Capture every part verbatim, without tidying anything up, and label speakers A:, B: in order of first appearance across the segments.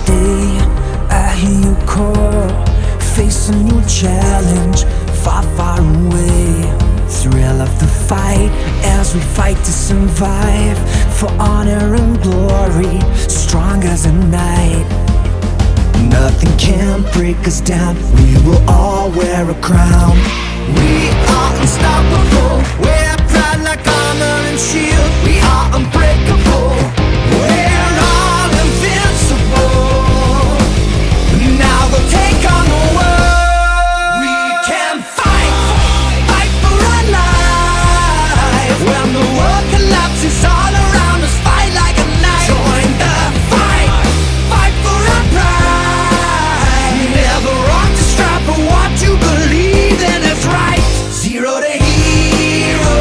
A: day I hear you call, face a new challenge, far, far away. Thrill of the fight as we fight to survive, for honor and glory, strong as a knight. Nothing can break us down, we will all wear a crown. We are unstoppable, wear pride like armor and shield. We are unbreakable, we're all invincible. Now we'll take on the world. We can fight, fight for our lives. When the world collapses all around us, fight like a knight. Join the fight, fight for our pride. Never rock the stripe for what you believe in is right. Zero to hero,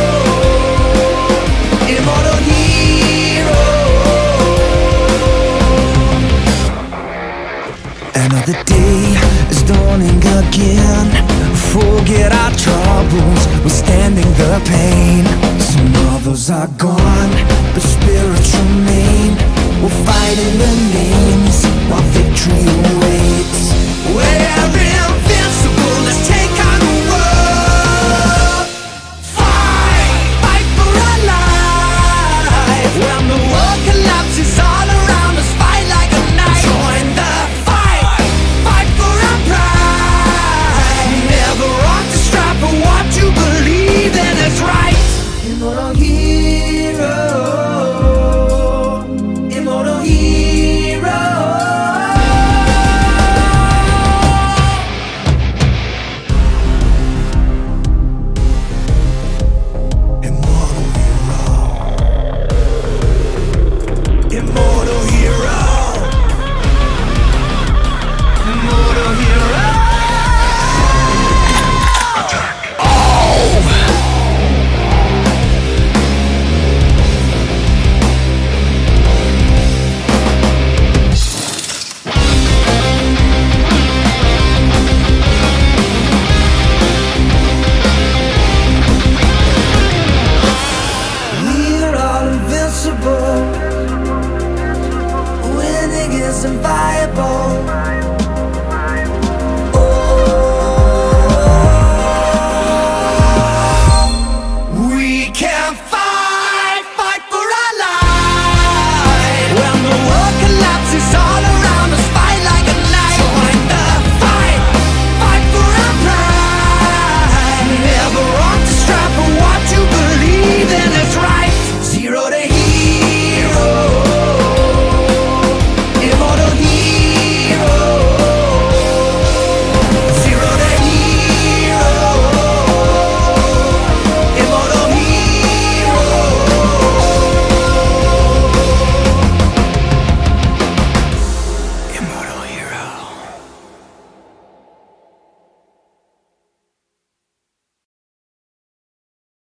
A: immortal hero. Another day is dawning again. Forget our troubles, withstanding the pain. Some others are gone, but spirits remain. We'll fight in the names while victory awaits. We're invincible, let's take on the world. Fight, fight for our lives. When the world collapses all around us, fight like a knight. Join the fight, fight for our pride. Never rock the stripe for what you believe in is right. Immortal hero, immortal hero. Immortal hero, immortal hero, immortal hero. We're all invincible. Winning isn't viable.